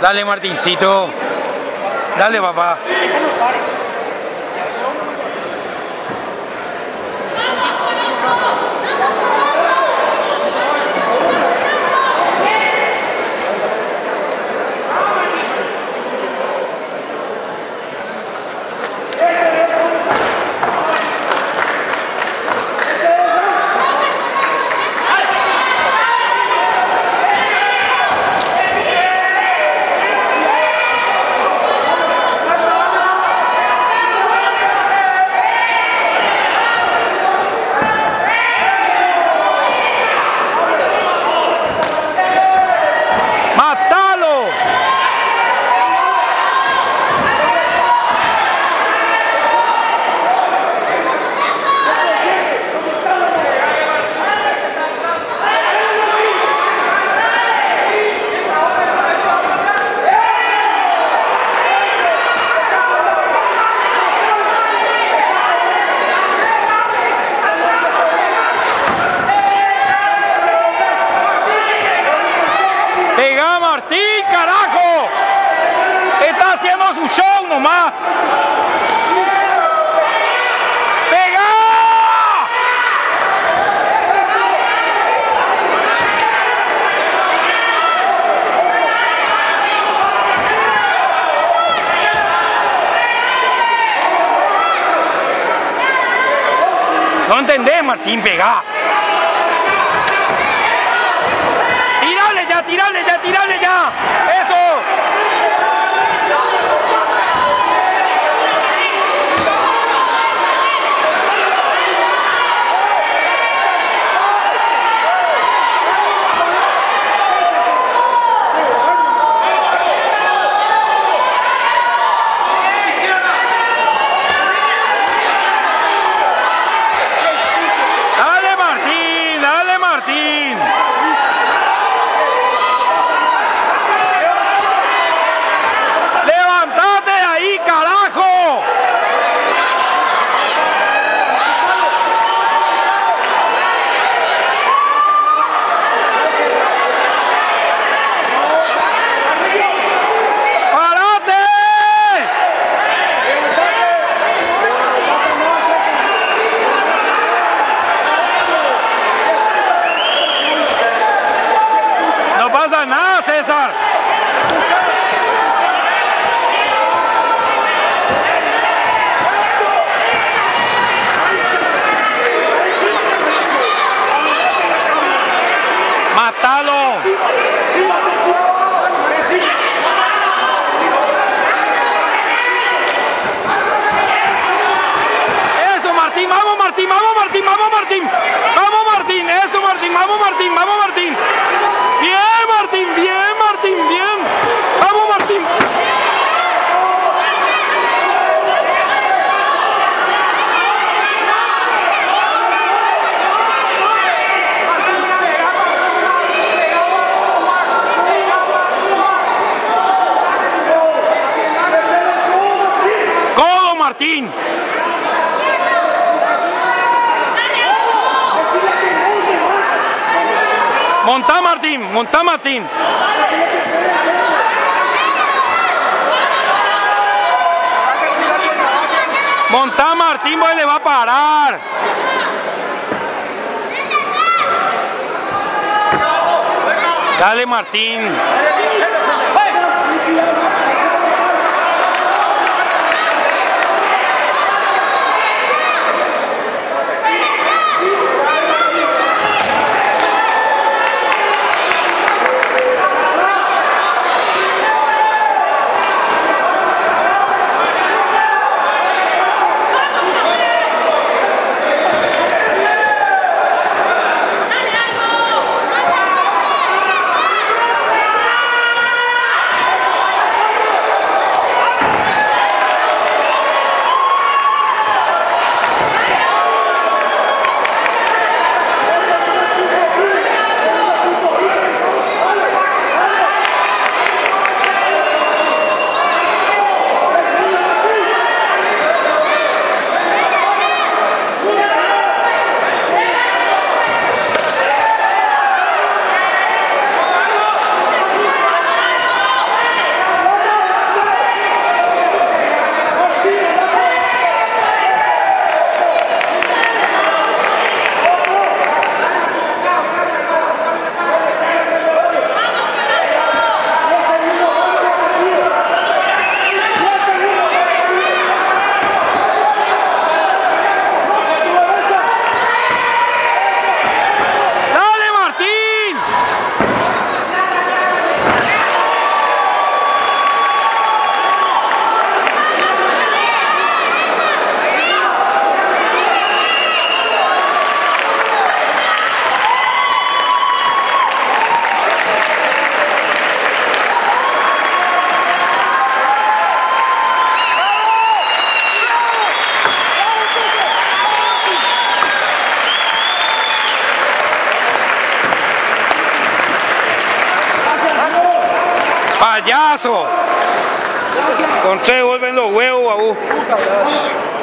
Dale, Martincito. Dale, papá. Martín, carajo, está haciendo su show nomás. ¡Pega! No entendés, Martín, pega. ¡Tírale ya! ¡Eso! ¡Dale, Martín! ¡Dale, Martín! No pasa nada, César. ¡Mátalo! Eso, Martín, vamos, Martín, vamos, Martín, vamos, Martín. Vamos, Martín, eso, Martín, vamos, Martín, vamos, Martín. Bien, Martín, bien, Martín, bien. Vamos, Martín. Codo, Martín. Montá, Martín, montá, Martín. Montá, Martín, pues le va a parar. Dale, Martín. payaso. Entonces vuelven los huevos, babú.